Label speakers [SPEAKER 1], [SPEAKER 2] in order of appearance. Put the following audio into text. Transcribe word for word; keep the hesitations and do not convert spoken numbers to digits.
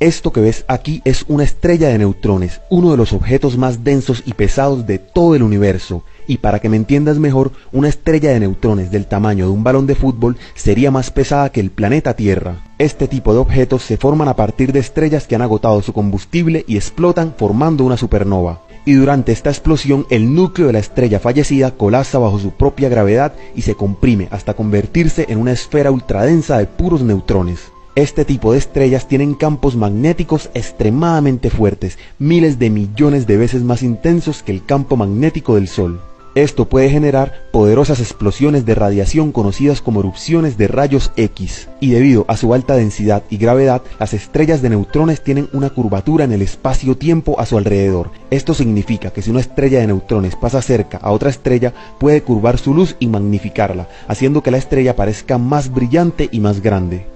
[SPEAKER 1] Esto que ves aquí es una estrella de neutrones, uno de los objetos más densos y pesados de todo el universo. Y para que me entiendas mejor, una estrella de neutrones del tamaño de un balón de fútbol sería más pesada que el planeta Tierra. Este tipo de objetos se forman a partir de estrellas que han agotado su combustible y explotan formando una supernova. Y durante esta explosión el núcleo de la estrella fallecida colapsa bajo su propia gravedad y se comprime hasta convertirse en una esfera ultradensa de puros neutrones. Este tipo de estrellas tienen campos magnéticos extremadamente fuertes, miles de millones de veces más intensos que el campo magnético del Sol. Esto puede generar poderosas explosiones de radiación conocidas como erupciones de rayos X, y debido a su alta densidad y gravedad, las estrellas de neutrones tienen una curvatura en el espacio-tiempo a su alrededor. Esto significa que si una estrella de neutrones pasa cerca a otra estrella, puede curvar su luz y magnificarla, haciendo que la estrella parezca más brillante y más grande.